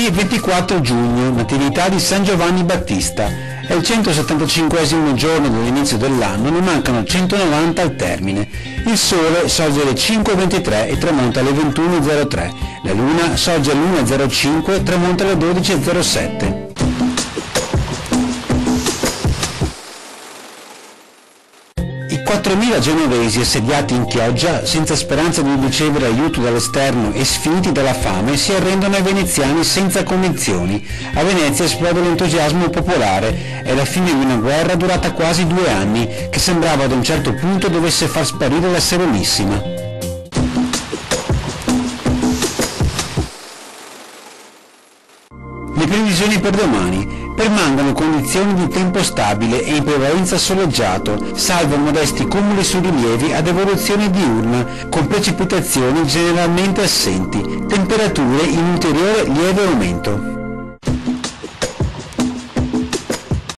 Venerdì 24 giugno, Natività di San Giovanni Battista. È il 175esimo giorno dall'inizio dell'anno, ne mancano 190 al termine. Il Sole sorge alle 5:23 e tramonta alle 21:03. La Luna sorge alle 1:05 e tramonta alle 12:07. I 4.000 genovesi assediati in Chioggia, senza speranza di ricevere aiuto dall'esterno e sfiniti dalla fame, si arrendono ai veneziani senza condizioni. A Venezia esplode l'entusiasmo popolare. È la fine di una guerra durata quasi 2 anni, che sembrava ad un certo punto dovesse far sparire la Serenissima. Le previsioni per domani. Permangono condizioni di tempo stabile e in prevalenza soleggiato, salvo modesti cumuli su rilievi ad evoluzione diurna, con precipitazioni generalmente assenti, temperature in ulteriore lieve aumento.